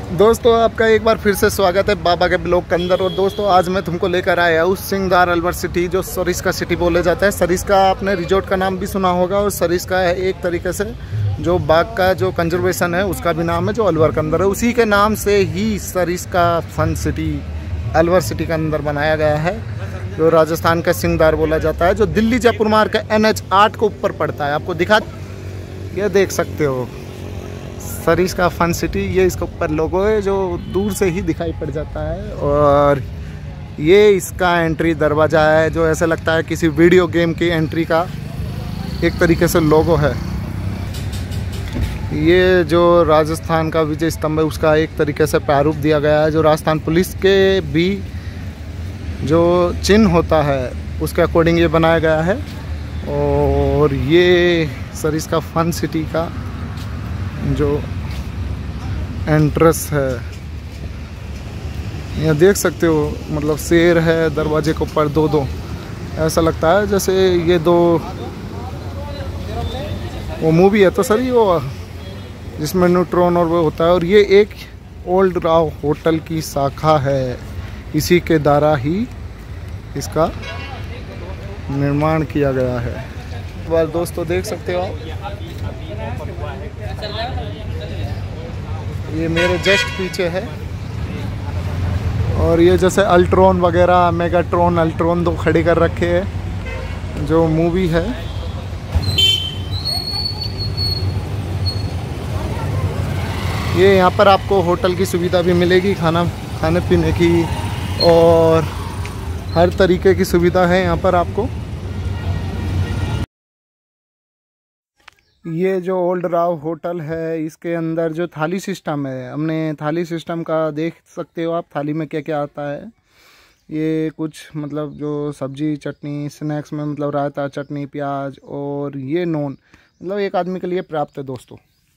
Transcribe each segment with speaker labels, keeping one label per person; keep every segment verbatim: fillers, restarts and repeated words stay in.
Speaker 1: दोस्तों आपका एक बार फिर से स्वागत है बाबा के ब्लॉग के अंदर। और दोस्तों आज मैं तुमको लेकर आया हूँ सिंगार अलवर सिटी, जो सरिस्का सिटी बोले जाता है। सरिस्का आपने रिजॉर्ट का नाम भी सुना होगा, और सरिस्का है एक तरीके से जो बाग का जो कंजर्वेशन है उसका भी नाम है, जो अलवर के अंदर है। उसी के नाम से ही Sariska fun city Alwar city के अंदर बनाया गया है, जो राजस्थान का सिंगार बोला जाता है, जो दिल्ली जयपुर मार्ग के एन एच आठ को ऊपर पड़ता है। आपको दिखा, ये देख सकते हो सरिस्का फन सिटी, ये इसके ऊपर लोगो है जो दूर से ही दिखाई पड़ जाता है। और ये इसका एंट्री दरवाज़ा है, जो ऐसा लगता है किसी वीडियो गेम की एंट्री का एक तरीके से लोगो है। ये जो राजस्थान का विजय स्तंभ है उसका एक तरीके से प्रारूप दिया गया है, जो राजस्थान पुलिस के भी जो चिन्ह होता है उसके अकॉर्डिंग ये बनाया गया है। और ये सरिस्का फन सिटी का जो एंट्रेंस है, यहाँ देख सकते हो, मतलब शेर है दरवाजे के ऊपर दो दो, ऐसा लगता है जैसे ये दो वो मूवी है तो सर ये वो जिसमें न्यूट्रॉन और वो होता है। और ये एक ओल्ड राव होटल की शाखा है, इसी के द्वारा ही इसका निर्माण किया गया है। बार दोस्तों देख सकते हो आप, ये मेरे जस्ट पीछे है। और ये जैसे अल्ट्रॉन वगैरह, मेगाट्रॉन, अल्ट्रॉन दो खड़े कर रखे हैं जो मूवी है। ये यहाँ पर आपको होटल की सुविधा भी मिलेगी, खाना खाने पीने की और हर तरीके की सुविधा है यहाँ पर आपको। ये जो ओल्ड राव होटल है इसके अंदर जो थाली सिस्टम है, हमने थाली सिस्टम का देख सकते हो आप, थाली में क्या क्या आता है। ये कुछ मतलब जो सब्जी चटनी स्नैक्स में, मतलब रायता चटनी प्याज, और ये नॉन मतलब एक आदमी के लिए प्राप्त है। दोस्तों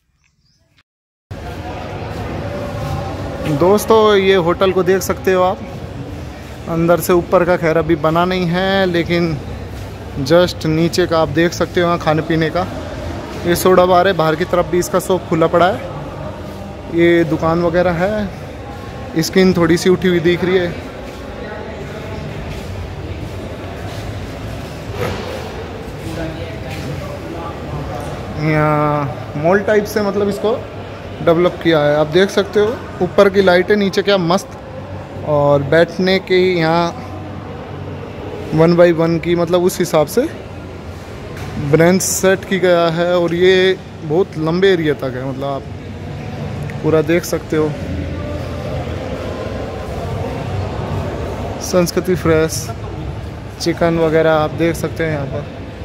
Speaker 1: दोस्तों ये होटल को देख सकते हो आप, अंदर से ऊपर का खैर अभी बना नहीं है, लेकिन जस्ट नीचे का आप देख सकते हो यहाँ खाने पीने का। ये सोडा बार है, बाहर की तरफ भी इसका शॉप खुला पड़ा है। ये दुकान वगैरह है, स्किन थोड़ी सी उठी हुई दिख रही है। यहाँ मॉल टाइप से मतलब इसको डेवलप किया है, आप देख सकते हो। ऊपर की लाइटें, नीचे क्या मस्त, और बैठने के यहाँ वन बाई वन की मतलब उस हिसाब से ब्रेंच सेट की गया है। और ये बहुत लंबे एरिया तक है, मतलब आप पूरा देख सकते हो। संस्कृति फ्रेश चिकन वगैरह आप देख सकते हैं यहाँ पर।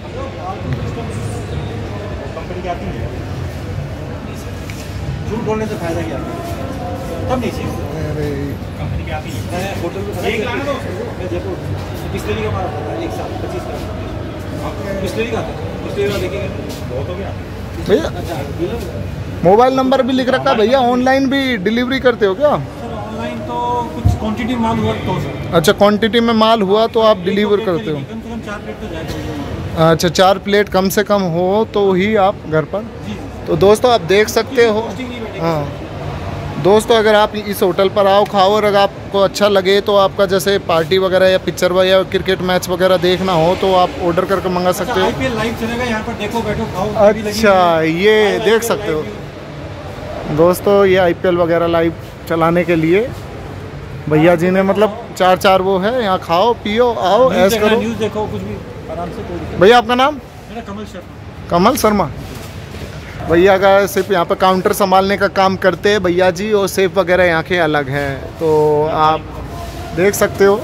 Speaker 2: झूठ बोलने से फायदा क्या तब नहीं चाहिए।
Speaker 1: अरे
Speaker 2: कंपनी की आती है होटल में एक लाख मैं जयपुर बिस्लेरी का मारा था एक साल पच्चीस का बिस्लेरी का बिस्लेरी का देखेंगे बहुत हो गया
Speaker 1: भैया। मोबाइल नंबर भी लिख रखा है भैया। ऑनलाइन भी डिलीवरी करते हो क्या?
Speaker 2: सर ऑनलाइन तो कुछ क्वांटिटी माल हुआ तो सर।
Speaker 1: अच्छा, क्वांटिटी में माल हुआ तो आप डिलीवर करते हो?
Speaker 2: कम से कम चार प्लेट तो जाएगा।
Speaker 1: अच्छा, चार प्लेट कम से कम हो तो ही आप घर पर। तो दोस्तों आप देख सकते हो। हाँ दोस्तों, अगर आप इस होटल पर आओ खाओ, और अगर आपको अच्छा लगे तो आपका जैसे पार्टी वगैरह या पिक्चर या क्रिकेट मैच वगैरह देखना हो तो आप ऑर्डर करके मंगा सकते हो।
Speaker 2: आईपीएल लाइव चलेगा यहाँ पर, देखो बैठो खाओ।
Speaker 1: अच्छा, ये देख सकते हो दोस्तों, ये आईपीएल वगैरह लाइव चलाने के लिए भैया जी ने मतलब चार चार वो है, यहाँ खाओ पियो आओ ऐश करो,
Speaker 2: न्यूज़ देखो, कुछ भी आराम से।
Speaker 1: भैया आपका नाम?
Speaker 2: मेरा कमल शर्मा।
Speaker 1: कमल शर्मा भैया का सिर्फ यहाँ पर काउंटर संभालने का काम करते हैं भैया जी, और सेफ वगैरह यहाँ के अलग हैं, तो आप देख सकते हो।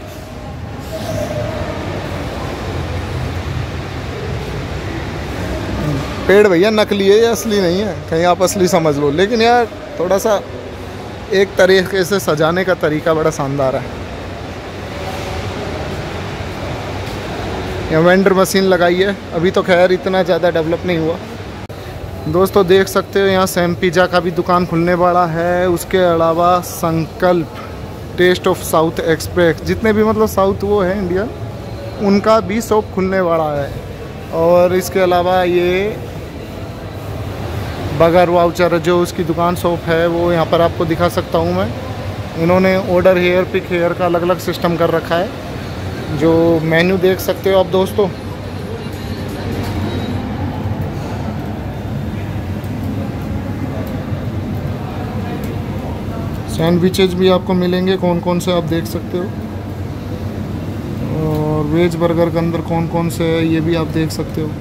Speaker 1: पेड़ भैया नकली है, ये असली नहीं है, कहीं आप असली समझ लो, लेकिन यार थोड़ा सा एक तरीके से सजाने का तरीका बड़ा शानदार है। यहाँ वेंडर मशीन लगाई है, अभी तो खैर इतना ज़्यादा डेवलप नहीं हुआ। दोस्तों देख सकते हो यहाँ सैम पिज़्ज़ा का भी दुकान खुलने वाला है। उसके अलावा संकल्प, टेस्ट ऑफ साउथ एक्सप्रेस, जितने भी मतलब साउथ वो है इंडियन, उनका भी शॉप खुलने वाला है। और इसके अलावा ये बगर वाउचर जो उसकी दुकान शॉप है वो यहाँ पर आपको दिखा सकता हूँ मैं। इन्होंने ऑर्डर हेयर पिक हेयर का अलग अलग सिस्टम कर रखा है, जो मेन्यू देख सकते हो आप दोस्तों। सैंडविचेज भी आपको मिलेंगे, कौन कौन से आप देख सकते हो। और वेज बर्गर के अंदर कौन कौन से है ये भी आप देख सकते हो।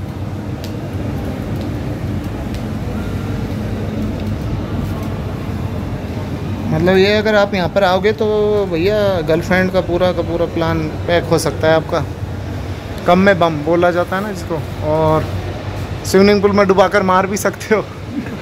Speaker 1: मतलब ये अगर आप यहाँ पर आओगे तो भैया गर्लफ्रेंड का पूरा का पूरा प्लान पैक हो सकता है आपका। कम में बम बोला जाता है ना जिसको। और स्विमिंग पूल में डुबाकर मार भी सकते हो।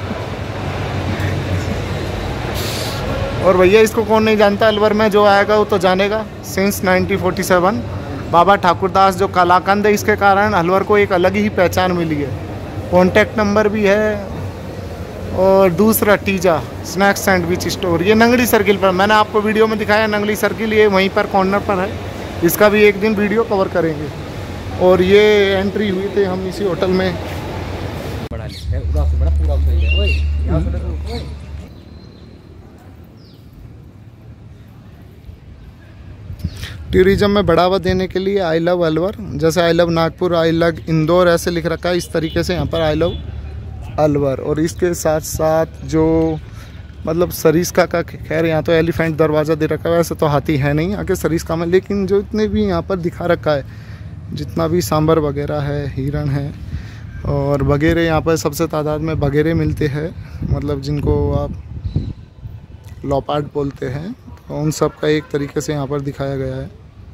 Speaker 1: और भैया इसको कौन नहीं जानता, अलवर में जो आएगा वो तो जानेगा। Since nineteen forty seven Baba Thakurdas जो कलाकंद है, इसके कारण अलवर को एक अलग ही पहचान मिली है। कॉन्टैक्ट नंबर भी है। और दूसरा टीजा स्नैक्स सैंडविच स्टोर, ये नंगड़ी सर्किल पर, मैंने आपको वीडियो में दिखाया नंगड़ी सर्किल, ये वहीं पर कॉर्नर पर है। इसका भी एक दिन वीडियो कवर करेंगे। और ये एंट्री हुई थी हम इसी होटल में। टूरिज्म में बढ़ावा देने के लिए आई लव अलवर, जैसे I love Nagpur, I love Indore ऐसे लिख रखा है, इस तरीके से यहाँ पर आई लव अलवर। और इसके साथ साथ जो मतलब सरिस्का का, खैर यहाँ तो एलिफेंट दरवाज़ा दे रखा है, वैसे तो हाथी है नहीं आके सरिस्का में, लेकिन जो इतने भी यहाँ पर दिखा रखा है, जितना भी सांबर वगैरह है, हिरण है और वगैरह, यहाँ पर सबसे तादाद में वगैरह मिलते हैं, मतलब जिनको आप लॉपार्ड बोलते हैं, तो उन सब का एक तरीके से यहाँ पर दिखाया गया है।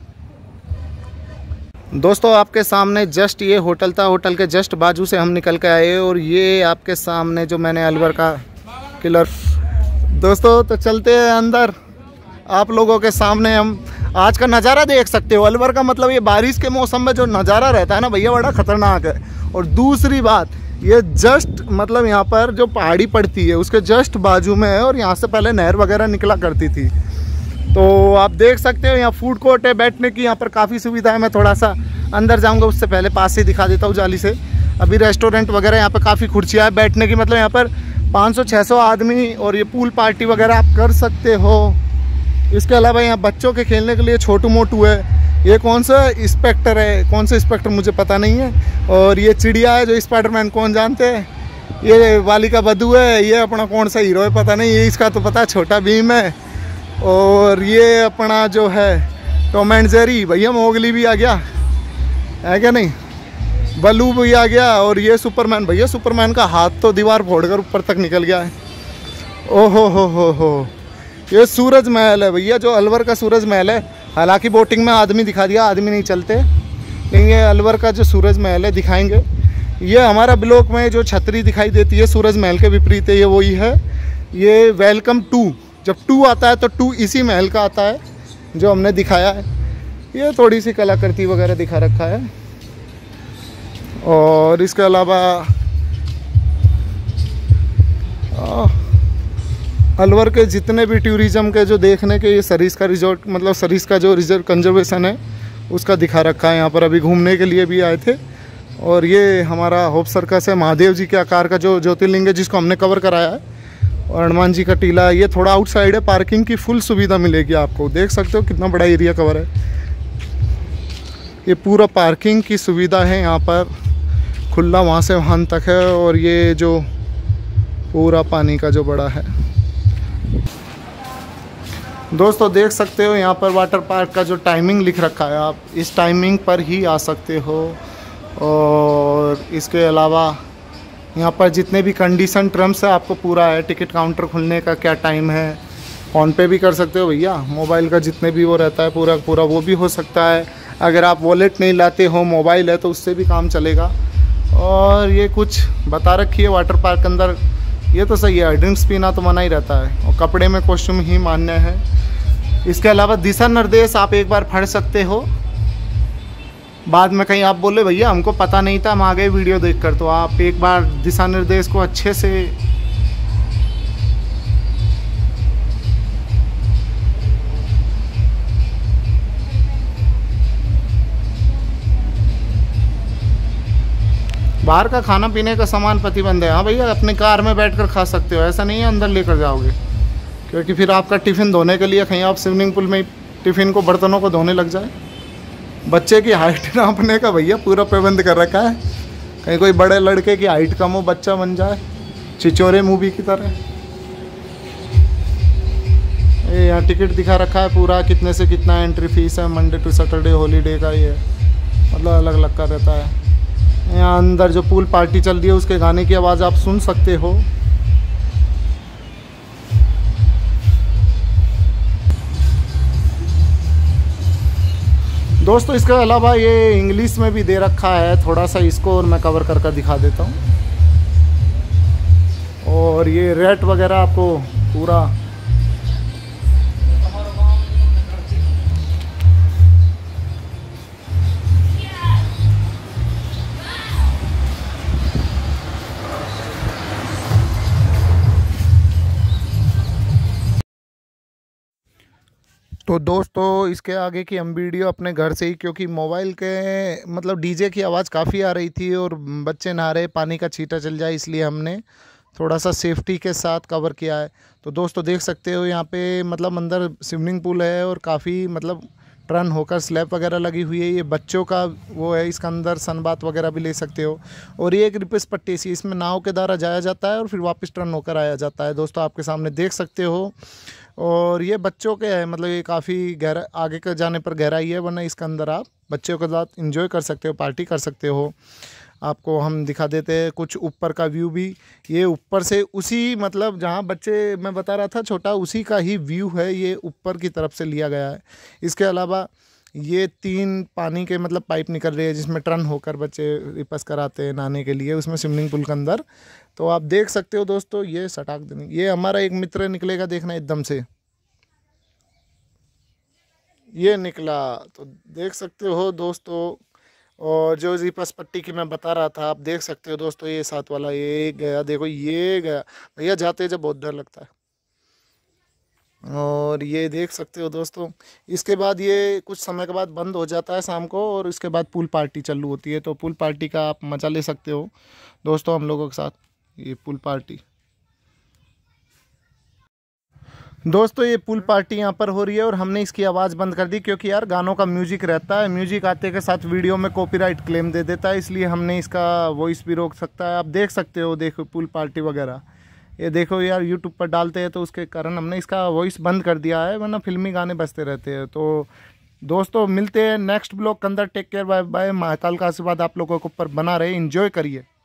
Speaker 1: दोस्तों आपके सामने जस्ट ये होटल था, होटल के जस्ट बाजू से हम निकल के आए। और ये आपके सामने जो मैंने अलवर का किलर, दोस्तों तो चलते हैं अंदर। आप लोगों के सामने हम आज का नज़ारा देख सकते हो। अलवर का मतलब ये बारिश के मौसम में जो नज़ारा रहता है ना भैया, बड़ा ख़तरनाक है। और दूसरी बात, ये जस्ट मतलब यहाँ पर जो पहाड़ी पड़ती है उसके जस्ट बाजू में है, और यहाँ से पहले नहर वगैरह निकला करती थी। तो आप देख सकते हो यहाँ फूड कोर्ट है, बैठने की यहाँ पर काफ़ी सुविधा है। मैं थोड़ा सा अंदर जाऊँगा, उससे पहले पास से दिखा देता हूँ जाली से। अभी रेस्टोरेंट वगैरह यहाँ पर काफ़ी कुर्सियाँ है बैठने की, मतलब यहाँ पर पाँच सौ छह सौ आदमी, और ये पूल पार्टी वगैरह आप कर सकते हो। इसके अलावा यहाँ बच्चों के खेलने के लिए छोटू मोटू है। ये कौन सा इंस्पेक्टर है, कौन सा इंस्पेक्टर मुझे पता नहीं है। और ये चिड़िया है जो स्पाइडरमैन, कौन जानते हैं। ये बालिका बधू है, ये अपना कौन सा हीरो है पता नहीं, ये इसका तो पता छोटा भीम है। और ये अपना जो है टॉम एंड जेरी, भैया मोगली भी आ गया है क्या नहीं, बलू भी आ गया। और ये सुपरमैन, भैया सुपरमैन का हाथ तो दीवार फोड़कर ऊपर तक निकल गया है। ओहो हो हो हो ये सूरज महल है भैया, जो अलवर का सूरज महल है। हालांकि बोटिंग में आदमी दिखा दिया, आदमी नहीं चलते, लेकिन ये अलवर का जो सूरज महल है दिखाएंगे। ये हमारा ब्लॉक में जो छतरी दिखाई देती है सूरज महल के विपरीत है, ये वही है। ये वेलकम टू, जब टू आता है तो टू इसी महल का आता है जो हमने दिखाया है। ये थोड़ी सी कलाकृति वगैरह दिखा रखा है। और इसके अलावा अलवर के जितने भी टूरिज्म के जो देखने के, ये सरिस्का रिजॉर्ट, मतलब सरिस्का जो रिजर्व कंजर्वेशन है उसका दिखा रखा है। यहाँ पर अभी घूमने के लिए भी आए थे। और ये हमारा होप सर्कस है, महादेव जी के आकार का जो ज्योतिर्लिंग है जिसको हमने कवर कराया है। और हनुमान जी का टीला, ये थोड़ा आउटसाइड है, पार्किंग की फुल सुविधा मिलेगी आपको। देख सकते हो कितना बड़ा एरिया कवर है। ये पूरा पार्किंग की सुविधा है यहाँ पर, खुला वहाँ से वहाँ तक है। और ये जो पूरा पानी का जो बड़ा है, दोस्तों देख सकते हो यहाँ पर वाटर पार्क का जो टाइमिंग लिख रखा है, आप इस टाइमिंग पर ही आ सकते हो। और इसके अलावा यहाँ पर जितने भी कंडीशन टर्म्स है आपको पूरा है। टिकट काउंटर खुलने का क्या टाइम है, फ़ोन पे भी कर सकते हो भैया, मोबाइल का जितने भी वो रहता है पूरा पूरा वो भी हो सकता है। अगर आप वॉलेट नहीं लाते हो, मोबाइल है, तो उससे भी काम चलेगा। और ये कुछ बता रखी है वाटर पार्क के अंदर, ये तो सही है, ड्रिंक्स पीना तो मना ही रहता है, और कपड़े में कॉस्ट्यूम ही मान्य है। इसके अलावा दिशा निर्देश आप एक बार पढ़ सकते हो, बाद में कहीं आप बोले भैया हमको पता नहीं था, हम आ गए वीडियो देखकर, तो आप एक बार दिशा निर्देश को अच्छे से बाहर का खाना पीने का सामान प्रतिबंध है। हाँ भैया, अपनी कार में बैठकर खा सकते हो, ऐसा नहीं है अंदर लेकर जाओगे, क्योंकि फिर आपका टिफ़िन धोने के लिए कहीं आप स्विमिंग पूल में टिफ़िन को, बर्तनों को धोने लग जाए। बच्चे की हाइट नापने का भैया पूरा प्रबंध कर रखा है, कहीं कोई बड़े लड़के की हाइट कम हो, बच्चा बन जाए छिछोरे मूवी की तरह। ये यहाँ टिकट दिखा रखा है पूरा, कितने से कितना एंट्री फीस है, मंडे टू सैटरडे हॉलीडे का ये मतलब अलग अलग का रहता है। यहाँ अंदर जो पूल पार्टी चल रही है उसके गाने की आवाज़ आप सुन सकते हो। दोस्तों इसके अलावा ये इंग्लिश में भी दे रखा है, थोड़ा सा इसको और मैं कवर कर कर दिखा देता हूँ। और ये रेट वगैरह आपको पूरा तो दोस्तों इसके आगे की हम वीडियो अपने घर से ही, क्योंकि मोबाइल के मतलब डीजे की आवाज़ काफ़ी आ रही थी और बच्चे नहा रहे, पानी का छींटा चल जाए, इसलिए हमने थोड़ा सा सेफ्टी के साथ कवर किया है। तो दोस्तों देख सकते हो यहाँ पे मतलब अंदर स्विमिंग पूल है और काफ़ी मतलब टर्न होकर स्लैब वगैरह लगी हुई है। ये बच्चों का वो है, इसका अंदर सनबाथ वगैरह भी ले सकते हो। और ये एक रिपेस पट्टी सी, इसमें नाव के द्वारा जाया जाता है और फिर वापस टर्न होकर आया जाता है। दोस्तों आपके सामने देख सकते हो। और ये बच्चों के है, मतलब ये काफ़ी गहरा, आगे के जाने पर गहराई है, वरना इसके अंदर आप बच्चों के साथ एंजॉय कर सकते हो, पार्टी कर सकते हो। आपको हम दिखा देते हैं कुछ ऊपर का व्यू भी। ये ऊपर से उसी मतलब जहाँ बच्चे मैं बता रहा था छोटा, उसी का ही व्यू है, ये ऊपर की तरफ से लिया गया है। इसके अलावा ये तीन पानी के मतलब पाइप निकल रही है जिसमें टर्न होकर बच्चे रिपस कराते हैं नहाने के लिए उसमें स्विमिंग पूल के अंदर। तो आप देख सकते हो दोस्तों, ये सटाक देने, ये हमारा एक मित्र निकलेगा, देखना एकदम से ये निकला, तो देख सकते हो दोस्तों। और जो रिपस पट्टी की मैं बता रहा था, आप देख सकते हो दोस्तों, ये साथ वाला ये गया, देखो ये गया भैया, जाते जब बहुत डर लगता है। और ये देख सकते हो दोस्तों, इसके बाद ये कुछ समय के बाद बंद हो जाता है शाम को, और इसके बाद पूल पार्टी चालू होती है। तो पूल पार्टी का आप मज़ा ले सकते हो दोस्तों हम लोगों के साथ, ये पूल पार्टी। दोस्तों ये पूल पार्टी यहाँ पर हो रही है और हमने इसकी आवाज़ बंद कर दी, क्योंकि यार गानों का म्यूजिक रहता है, म्यूजिक आते के साथ वीडियो में कॉपीराइट क्लेम दे देता है, इसलिए हमने इसका वॉइस भी रोक सकता है। आप देख सकते हो, देखो पूल पार्टी वगैरह, ये देखो यार यूट्यूब पर डालते हैं तो उसके कारण हमने इसका वॉइस बंद कर दिया है, वरना फिल्मी गाने बजते रहते हैं। तो दोस्तों मिलते हैं नेक्स्ट ब्लॉग के अंदर, take care, bye bye. Mahakal का आशीर्वाद आप लोगों के ऊपर बना रहे, एंजॉय करिए।